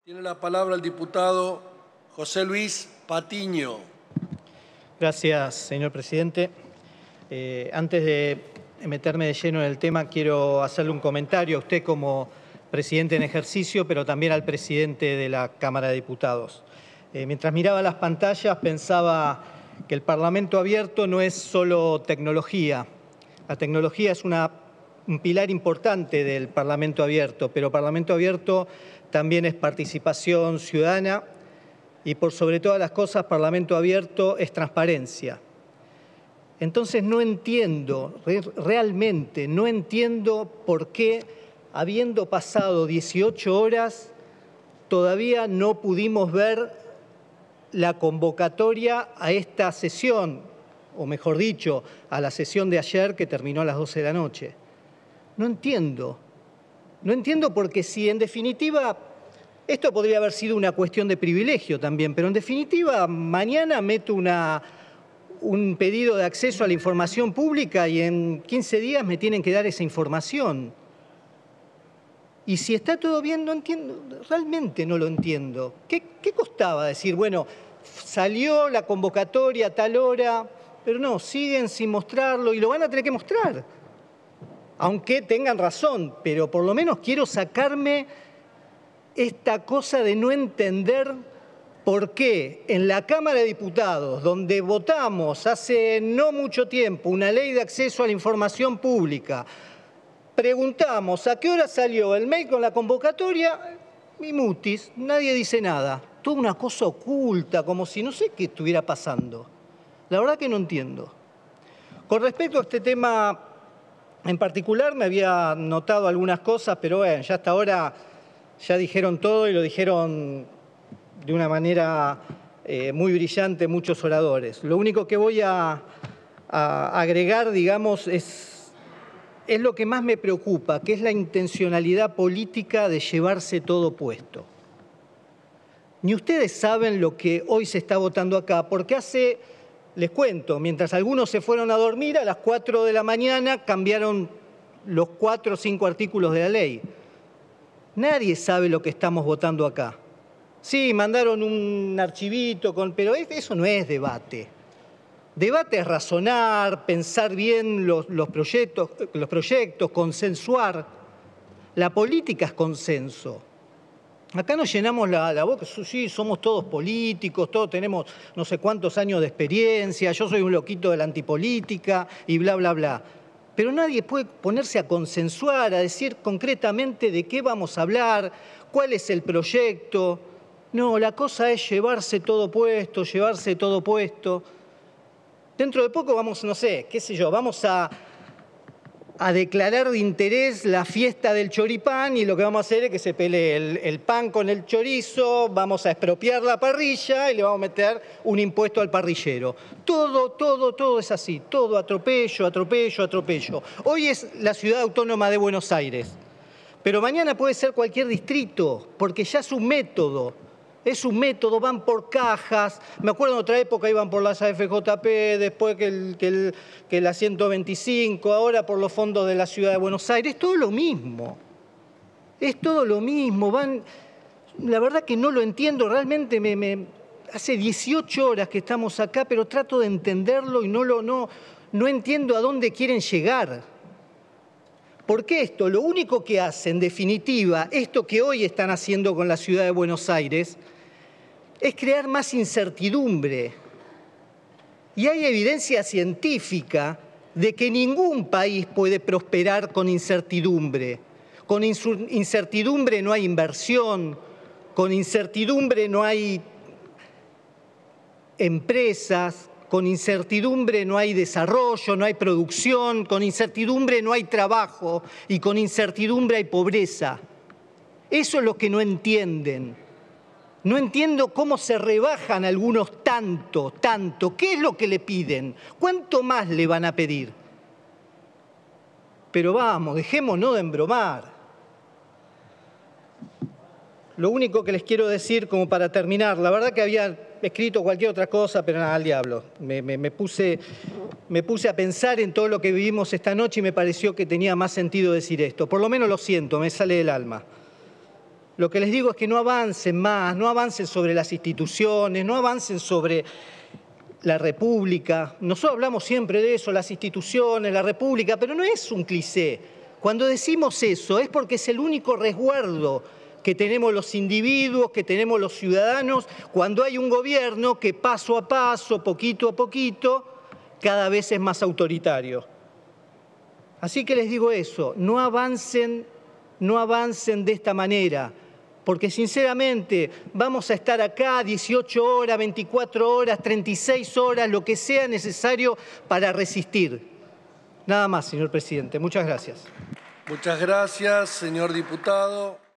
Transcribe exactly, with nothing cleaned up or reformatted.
Tiene la palabra el diputado José Luis Patiño. Gracias, señor presidente. Eh, antes de meterme de lleno en el tema, quiero hacerle un comentario a usted como presidente en ejercicio, pero también al presidente de la Cámara de Diputados. Eh, mientras miraba las pantallas, pensaba que el Parlamento abierto no es solo tecnología. La tecnología es una, un pilar importante del Parlamento abierto, pero Parlamento abierto también es participación ciudadana y, por sobre todas las cosas, Parlamento abierto es transparencia. Entonces no entiendo, realmente no entiendo por qué, habiendo pasado dieciocho horas, todavía no pudimos ver la convocatoria a esta sesión, o mejor dicho, a la sesión de ayer que terminó a las doce de la noche. No entiendo. No entiendo porque si en definitiva, esto podría haber sido una cuestión de privilegio también, pero en definitiva mañana meto una, un pedido de acceso a la información pública y en quince días me tienen que dar esa información. Y si está todo bien, no entiendo, realmente no lo entiendo. ¿Qué, qué costaba decir, bueno, salió la convocatoria a tal hora, pero no, siguen sin mostrarlo y lo van a tener que mostrar? Aunque tengan razón, pero por lo menos quiero sacarme esta cosa de no entender por qué en la Cámara de Diputados, donde votamos hace no mucho tiempo una ley de acceso a la información pública, preguntamos a qué hora salió el mail con la convocatoria y mutis, nadie dice nada. Toda una cosa oculta, como si no sé qué estuviera pasando. La verdad que no entiendo. Con respecto a este tema en particular, me había notado algunas cosas, pero bueno, ya hasta ahora ya dijeron todo y lo dijeron de una manera eh, muy brillante muchos oradores. Lo único que voy a, a agregar, digamos, es, es lo que más me preocupa, que es la intencionalidad política de llevarse todo puesto. Ni ustedes saben lo que hoy se está votando acá, porque hace... Les cuento, mientras algunos se fueron a dormir, a las cuatro de la mañana cambiaron los cuatro o cinco artículos de la ley. Nadie sabe lo que estamos votando acá. Sí, mandaron un archivito, con, pero eso no es debate. Debate es razonar, pensar bien los, los, proyectos, los proyectos, consensuar. La política es consenso. Acá nos llenamos la, la boca, sí, somos todos políticos, todos tenemos no sé cuántos años de experiencia, yo soy un loquito de la antipolítica y bla, bla, bla. Pero nadie puede ponerse a consensuar, a decir concretamente de qué vamos a hablar, cuál es el proyecto. No, la cosa es llevarse todo puesto, llevarse todo puesto. Dentro de poco vamos, no sé, qué sé yo, vamos a... a declarar de interés la fiesta del choripán y lo que vamos a hacer es que se pelee el, el pan con el chorizo, vamos a expropiar la parrilla y le vamos a meter un impuesto al parrillero. Todo, todo, todo es así, todo atropello, atropello, atropello. Hoy es la Ciudad Autónoma de Buenos Aires, pero mañana puede ser cualquier distrito, porque ya es un método. Es un método, van por cajas. Me acuerdo en otra época iban por las A F J P, después que, el, que, el, que la ciento veinticinco, ahora por los fondos de la Ciudad de Buenos Aires. Es todo lo mismo. Es todo lo mismo. Van, la verdad que no lo entiendo. Realmente me, me, hace dieciocho horas que estamos acá, pero trato de entenderlo y no, lo, no, no entiendo a dónde quieren llegar. Porque esto, lo único que hace, en definitiva, esto que hoy están haciendo con la Ciudad de Buenos Aires, es crear más incertidumbre. Y hay evidencia científica de que ningún país puede prosperar con incertidumbre. Con incertidumbre no hay inversión, con incertidumbre no hay empresas, con incertidumbre no hay desarrollo, no hay producción, con incertidumbre no hay trabajo y con incertidumbre hay pobreza. Eso es lo que no entienden. No entiendo cómo se rebajan algunos tanto, tanto. ¿Qué es lo que le piden? ¿Cuánto más le van a pedir? Pero vamos, dejémonos de embromar. Lo único que les quiero decir, como para terminar, la verdad que había escrito cualquier otra cosa, pero nada, al diablo. Me, me, me, puse, me puse a pensar en todo lo que vivimos esta noche y me pareció que tenía más sentido decir esto. Por lo menos lo siento, me sale del alma. lo que les digo es que no avancen más, no avancen sobre las instituciones, no avancen sobre la República. Nosotros hablamos siempre de eso, las instituciones, la República, pero no es un cliché. Cuando decimos eso es porque es el único resguardo que tenemos los individuos, que tenemos los ciudadanos, cuando hay un gobierno que paso a paso, poquito a poquito, cada vez es más autoritario. Así que les digo eso, no avancen, no avancen de esta manera, porque sinceramente vamos a estar acá dieciocho horas, veinticuatro horas, treinta y seis horas, lo que sea necesario para resistir. Nada más, señor presidente. Muchas gracias. Muchas gracias, señor diputado.